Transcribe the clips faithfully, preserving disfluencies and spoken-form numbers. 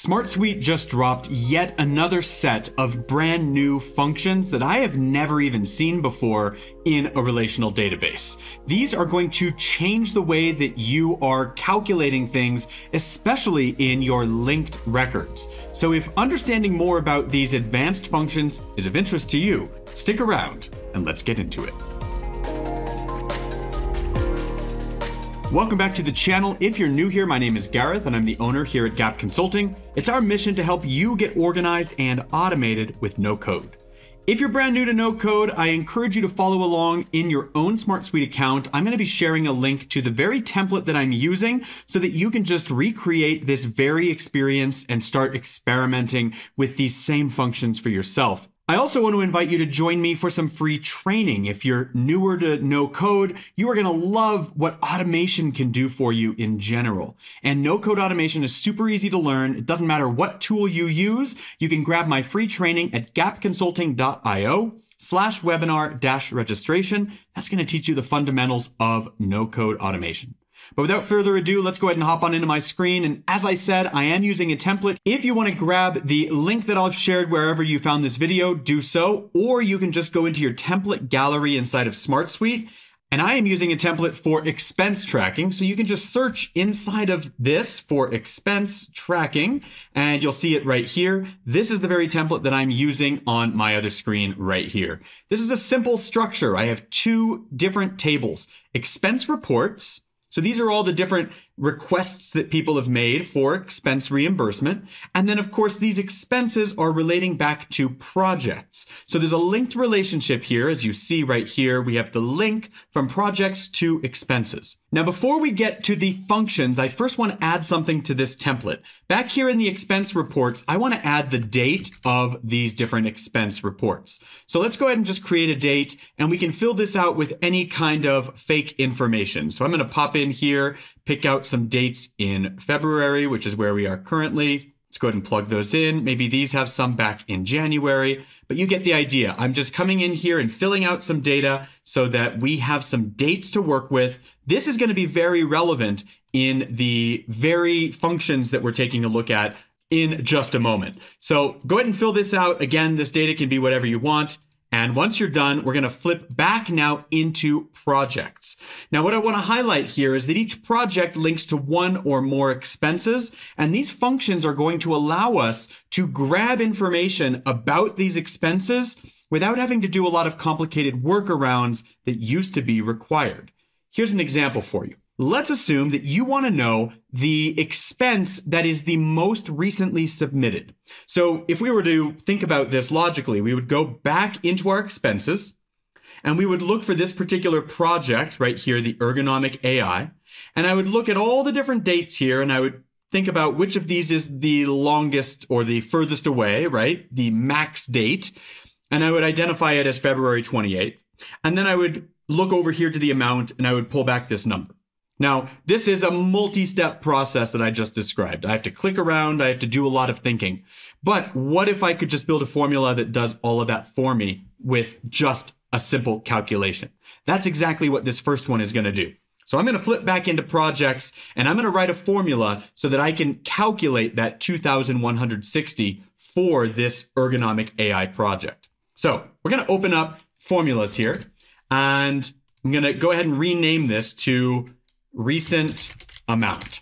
SmartSuite just dropped yet another set of brand new functions that I have never even seen before in a relational database. These are going to change the way that you are calculating things, especially in your linked records. So if understanding more about these advanced functions is of interest to you, stick around and let's get into it. Welcome back to the channel. If you're new here, my name is Gareth and I'm the owner here at Gap Consulting. It's our mission to help you get organized and automated with no code. If you're brand new to no code, I encourage you to follow along in your own SmartSuite account. I'm going to be sharing a link to the very template that I'm using so that you can just recreate this very experience and start experimenting with these same functions for yourself. I also want to invite you to join me for some free training. If you're newer to no code, you are going to love what automation can do for you in general. And no code automation is super easy to learn. It doesn't matter what tool you use. You can grab my free training at gapconsulting.io slash webinar dash registration. That's going to teach you the fundamentals of no code automation. But without further ado, let's go ahead and hop on into my screen. And as I said, I am using a template. If you want to grab the link that I've shared wherever you found this video, do so. Or you can just go into your template gallery inside of SmartSuite. And I am using a template for expense tracking. So you can just search inside of this for expense tracking, and you'll see it right here. This is the very template that I'm using on my other screen right here. This is a simple structure. I have two different tables: expense reports. So these are all the different requests that people have made for expense reimbursement. And then of course, these expenses are relating back to projects. So there's a linked relationship here. As you see right here, we have the link from projects to expenses. Now, before we get to the functions, I first want to add something to this template. Back here in the expense reports, I want to add the date of these different expense reports. So let's go ahead and just create a date, and we can fill this out with any kind of fake information. So I'm going to pop in here, pick out some dates in February, which is where we are currently. Let's go ahead and plug those in. Maybe these have some back in January, but you get the idea. I'm just coming in here and filling out some data so that we have some dates to work with. This is going to be very relevant in the very functions that we're taking a look at in just a moment. So go ahead and fill this out. Again, this data can be whatever you want. And once you're done, we're going to flip back now into projects. Now, what I want to highlight here is that each project links to one or more expenses, and these functions are going to allow us to grab information about these expenses without having to do a lot of complicated workarounds that used to be required. Here's an example for you. Let's assume that you want to know the expense that is the most recently submitted. So if we were to think about this logically, we would go back into our expenses and we would look for this particular project right here, the ergonomic A I. And I would look at all the different dates here and I would think about which of these is the longest or the furthest away, right? The max date. And I would identify it as February twenty-eighth. And then I would look over here to the amount and I would pull back this number. Now, this is a multi-step process that I just described. I have to click around, I have to do a lot of thinking. But what if I could just build a formula that does all of that for me with just a simple calculation? That's exactly what this first one is going to do. So I'm going to flip back into projects and I'm going to write a formula so that I can calculate that two thousand one hundred sixty for this ergonomic A I project. So we're going to open up formulas here and I'm going to go ahead and rename this to recent amount.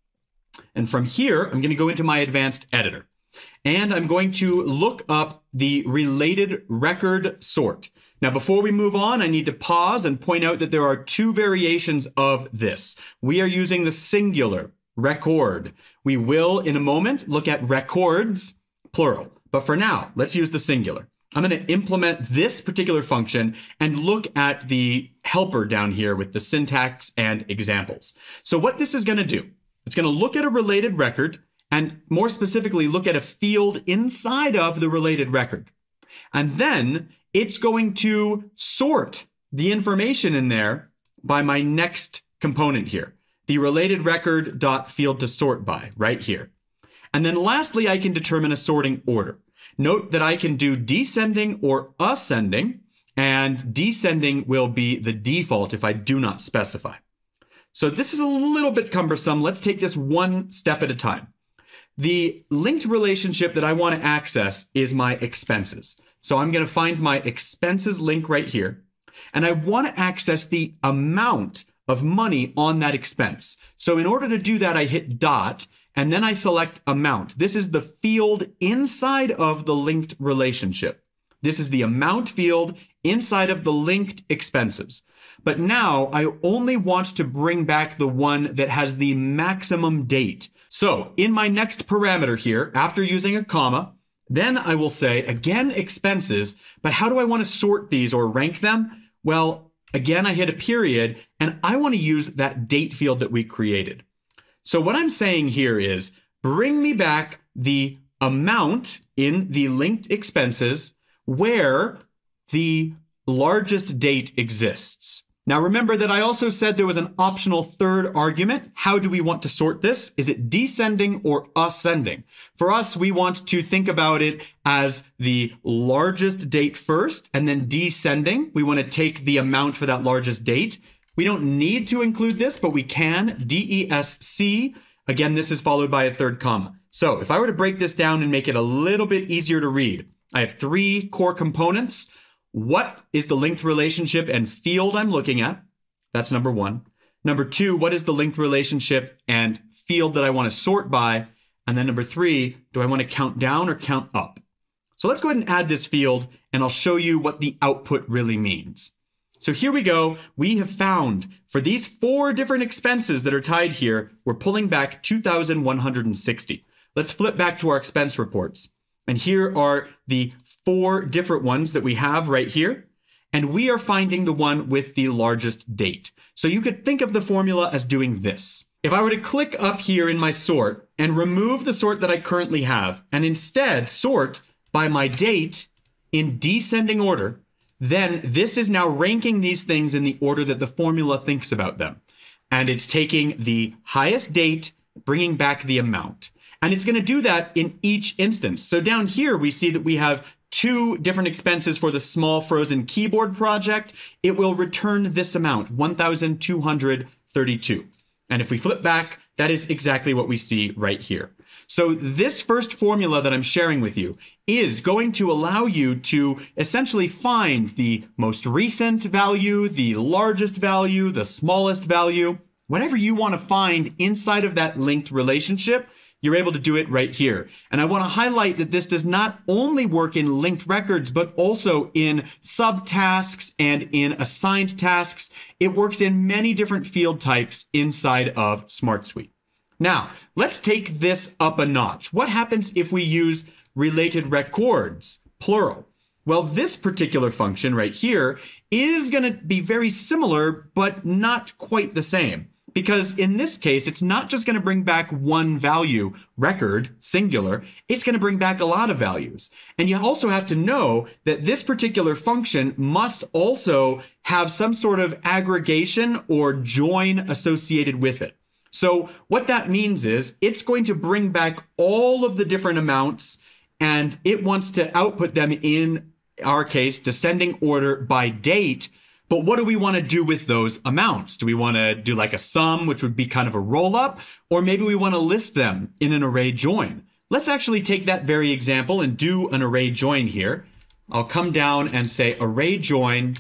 And from here, I'm going to go into my advanced editor and I'm going to look up the related record sort. Now, before we move on, I need to pause and point out that there are two variations of this. We are using the singular record. We will, in a moment, look at records, plural. But for now, let's use the singular. I'm going to implement this particular function and look at the helper down here with the syntax and examples. So what this is going to do, it's going to look at a related record and more specifically look at a field inside of the related record. And then it's going to sort the information in there by my next component here, the related record dot field to sort by right here. And then lastly, I can determine a sorting order. Note that I can do descending or ascending, and descending will be the default if I do not specify. So this is a little bit cumbersome. Let's take this one step at a time. The linked relationship that I want to access is my expenses. So I'm going to find my expenses link right here. And I want to access the amount of money on that expense. So in order to do that, I hit dot, and then I select amount. This is the field inside of the linked relationship. This is the amount field inside of the linked expenses. But now I only want to bring back the one that has the maximum date. So in my next parameter here, after using a comma, then I will say, again, expenses, but how do I want to sort these or rank them? Well, again, I hit a period, and I want to use that date field that we created. So what I'm saying here is, bring me back the amount in the linked expenses where the largest date exists. Now remember that I also said there was an optional third argument. How do we want to sort this? Is it descending or ascending? For us, we want to think about it as the largest date first and then descending. We want to take the amount for that largest date. We don't need to include this, but we can. D E S C. Again, this is followed by a third comma. So if I were to break this down and make it a little bit easier to read, I have three core components. What is the linked relationship and field I'm looking at? That's number one. Number two, what is the linked relationship and field that I want to sort by? And then number three, do I want to count down or count up? So let's go ahead and add this field, and I'll show you what the output really means. So here we go. We have found for these four different expenses that are tied here, we're pulling back two thousand one hundred sixty. Let's flip back to our expense reports. And here are the four different ones that we have right here. And we are finding the one with the largest date. So you could think of the formula as doing this. If I were to click up here in my sort and remove the sort that I currently have, and instead sort by my date in descending order, then this is now ranking these things in the order that the formula thinks about them. And it's taking the highest date, bringing back the amount. And it's going to do that in each instance. So down here, we see that we have two different expenses for the small frozen keyboard project. It will return this amount, one thousand two hundred thirty-two. And if we flip back, that is exactly what we see right here. So this first formula that I'm sharing with you is going to allow you to essentially find the most recent value, the largest value, the smallest value, whatever you want to find inside of that linked relationship. You're able to do it right here. And I want to highlight that this does not only work in linked records, but also in subtasks and in assigned tasks. It works in many different field types inside of SmartSuite. Now, let's take this up a notch. What happens if we use related records, plural? Well, this particular function right here is going to be very similar, but not quite the same. Because in this case, it's not just going to bring back one value, record, singular, it's going to bring back a lot of values. And you also have to know that this particular function must also have some sort of aggregation or join associated with it. So what that means is it's going to bring back all of the different amounts, and it wants to output them in our case, descending order by date. But what do we want to do with those amounts? Do we want to do like a sum, which would be kind of a roll up? Or maybe we want to list them in an array join. Let's actually take that very example and do an array join here. I'll come down and say array join.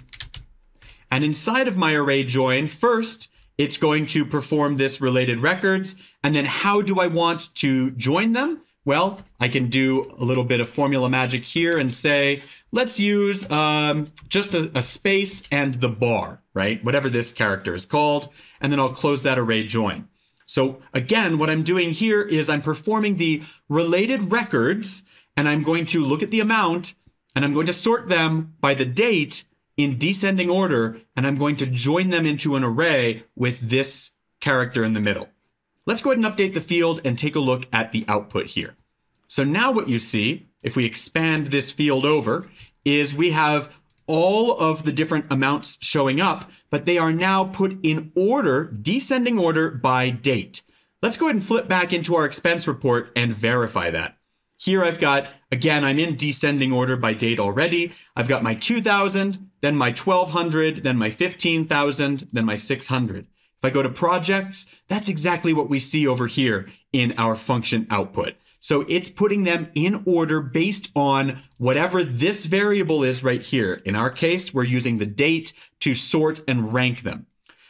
And inside of my array join, first, it's going to perform this related records. And then how do I want to join them? Well, I can do a little bit of formula magic here and say, let's use um, just a, a space and the bar, right? Whatever this character is called. And then I'll close that array join. So again, what I'm doing here is I'm performing the related records, and I'm going to look at the amount, and I'm going to sort them by the date in descending order, and I'm going to join them into an array with this character in the middle. Let's go ahead and update the field and take a look at the output here. So now what you see, if we expand this field over, is we have all of the different amounts showing up, but they are now put in order, descending order by date. Let's go ahead and flip back into our expense report and verify that. Here I've got, again, I'm in descending order by date already. I've got my two thousand, then my twelve hundred, then my fifteen thousand, then my six hundred. If I go to projects, that's exactly what we see over here in our function output. So it's putting them in order based on whatever this variable is right here. In our case, we're using the date to sort and rank them.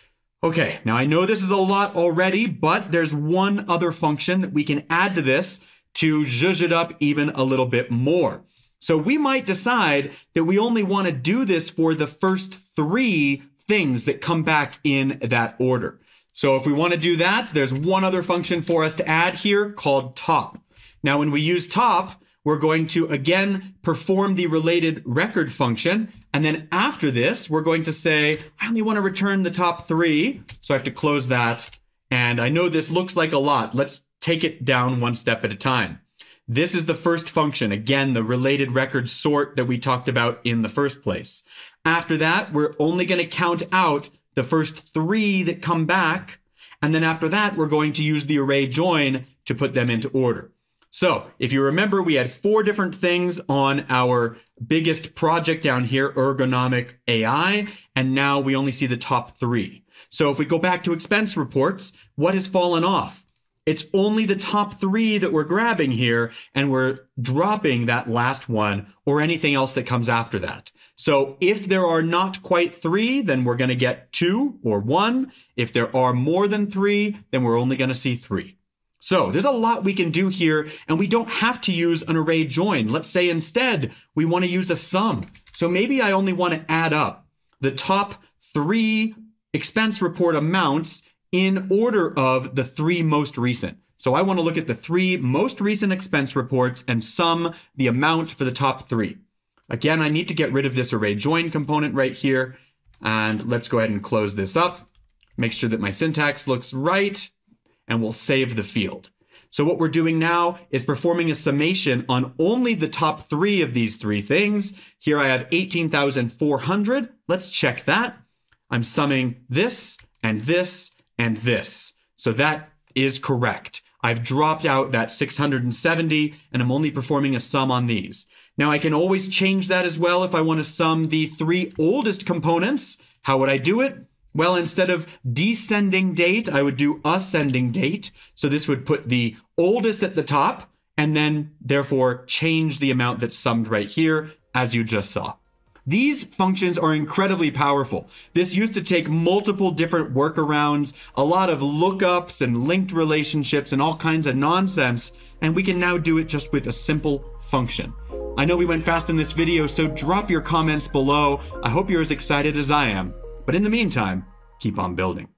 Okay, now I know this is a lot already, but there's one other function that we can add to this to zhuzh it up even a little bit more. So we might decide that we only want to do this for the first three things that come back in that order. So if we want to do that, there's one other function for us to add here called top. Now, when we use top, we're going to again perform the related record function. And then after this, we're going to say, I only want to return the top three. So I have to close that. And I know this looks like a lot. Let's take it down one step at a time. This is the first function. Again, the related record sort that we talked about in the first place. After that, we're only going to count out the first three that come back. And then after that, we're going to use the array join to put them into order. So if you remember, we had four different things on our biggest project down here, ergonomic A I, and now we only see the top three. So if we go back to expense reports, what has fallen off? It's only the top three that we're grabbing here, and we're dropping that last one or anything else that comes after that. So if there are not quite three, then we're going to get two or one. If there are more than three, then we're only going to see three. So there's a lot we can do here, and we don't have to use an array join. Let's say instead we want to use a sum. So maybe I only want to add up the top three expense report amounts in order of the three most recent. So I want to look at the three most recent expense reports and sum the amount for the top three. Again, I need to get rid of this array join component right here. And let's go ahead and close this up. Make sure that my syntax looks right, and we'll save the field. So what we're doing now is performing a summation on only the top three of these three things. Here I have eighteen thousand four hundred. Let's check that. I'm summing this and this and this. So that is correct. I've dropped out that six hundred seventy, and I'm only performing a sum on these. Now I can always change that as well if I want to sum the three oldest components. How would I do it? Well, instead of descending date, I would do ascending date. So this would put the oldest at the top and then therefore change the amount that's summed right here, as you just saw. These functions are incredibly powerful. This used to take multiple different workarounds, a lot of lookups and linked relationships and all kinds of nonsense, and we can now do it just with a simple function. I know we went fast in this video, so drop your comments below. I hope you're as excited as I am. But in the meantime, keep on building.